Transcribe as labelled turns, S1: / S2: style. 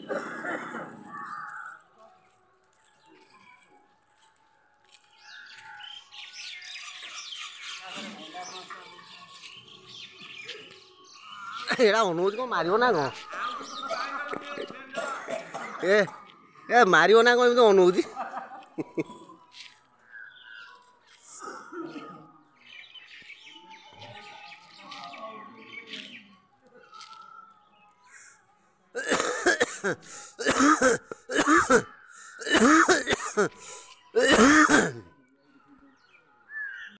S1: एड़ा अनुज को मारियो ना कौन ए मारियो ना कौन तो अनुज